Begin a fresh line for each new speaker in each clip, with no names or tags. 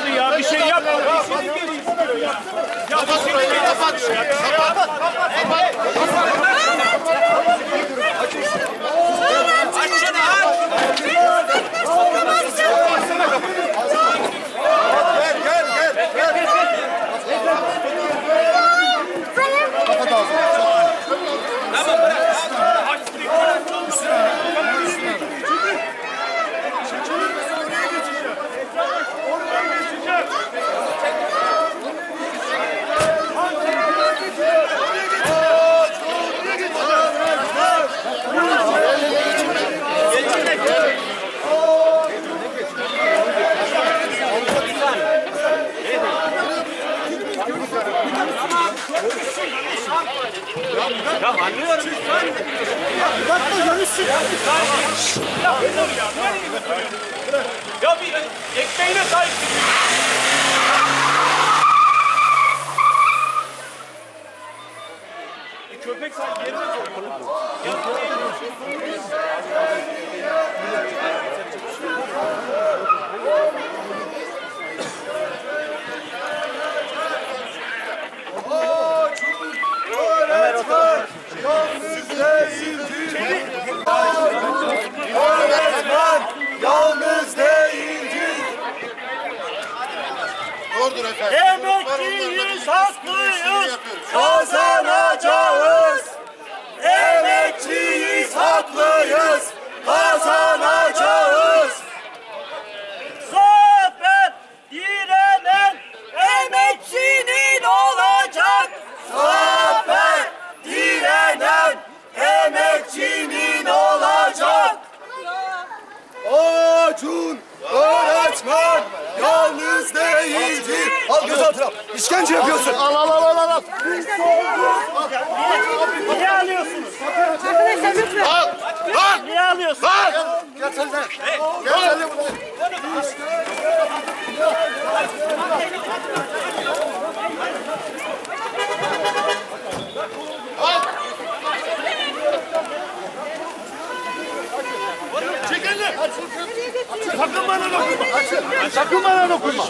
abi ya. Bir şey yap. İşini geri istiyor ya. Ya kapat. Ya anlıyorum.
Bakma görüşsün.
Ya bir ekmeğine sahip. Köpek sanki yerine koyuyor.
Yalnız değildir.
Doğrudur efendim.
Emekçiyiz, haklıyız, kazanacağız. Emekçiyiz, haklıyız, kazanacağız. Zafer direnen emekçinin olacak. Zafer direnen emekçinin olacak. Acun öğretmen yalnız değildir. Al gözaltına. İşkence yapıyorsun. Al. Niye alıyorsunuz?
Arkadaşlar lütfen.
Lan!
Niye alıyorsunuz?
Lan! Gel sen de. Gel sen de buraya.
Sakın bana dokunma. Sakın bana dokunma.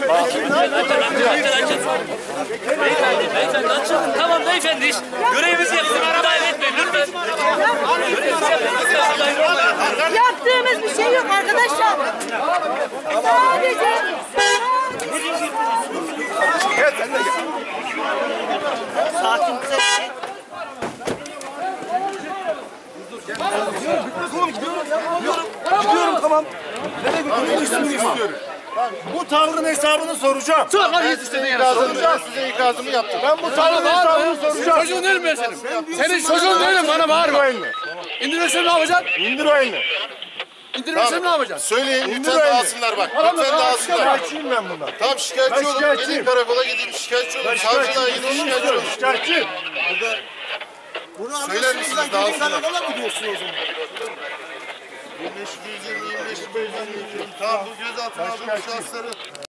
Beyefendi açın. Tamam beyefendi iş. Görevimizi yapın. Müdahale etmeyin lütfen. Görevimizi yapın.
Yaptığımız bir şey yok arkadaşlar. Sadece
Gel sen de gel.
Sakin kısa bir şey. Gidiyorum tamam. Nereye götürüyorsun? Bu tavrın hesabını soracağım.
Size ikazımı yaptım.
Ben bu tavrın hesabını soracağım.
Çocuğun değilim ben senin. Senin çocuğun değilim, bana bağırma. İndirmesem ne yapacaksın?
İndir o elini.
İndirmesem ne yapacaksın?
Söyleyin lütfen
öyle.
dağılsınlar bak. Lütfen dağılsınlar.
Şikayetçiyim ben bundan.
Tamam şikayetçi
Ben
olun.
şikayetçiyim.
Gidin karakola gidin şikayetçi olun. Savcılığa gidin şikayetçi olun.
Şikayetçi.
Söyler misiniz dağılsınlar?
mı diyorsun o zaman?
2522 tamam bu gözaltına alınmış şahısları